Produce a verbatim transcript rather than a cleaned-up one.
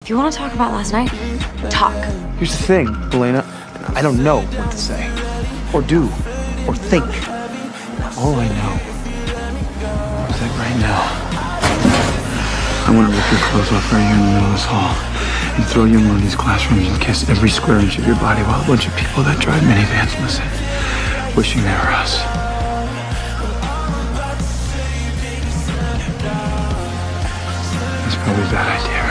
If you want to talk about last night, talk. Here's the thing, Delena. I don't know what to say, or do, or think. All I know is that right now, I want to rip your clothes off right here in the middle of this hall and throw you in one of these classrooms and kiss every square inch of your body while a bunch of people that drive minivans listen, wishing they were us. That's probably a bad idea, right?